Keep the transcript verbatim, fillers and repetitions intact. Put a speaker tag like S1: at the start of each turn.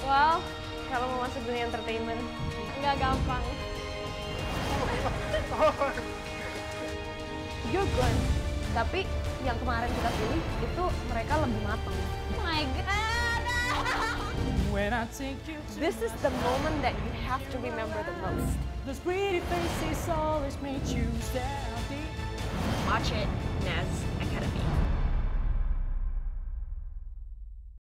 S1: Well, kalau mau masuk dunia entertainment, nggak gampang. You're good. Tapi yang kemarin kita pilih itu mereka lebih matang. Oh my god!
S2: When I take you to
S1: This is the moment that you have to remember the most.
S2: those pretty faces always make you stay.
S1: Watch it, Naz Academy.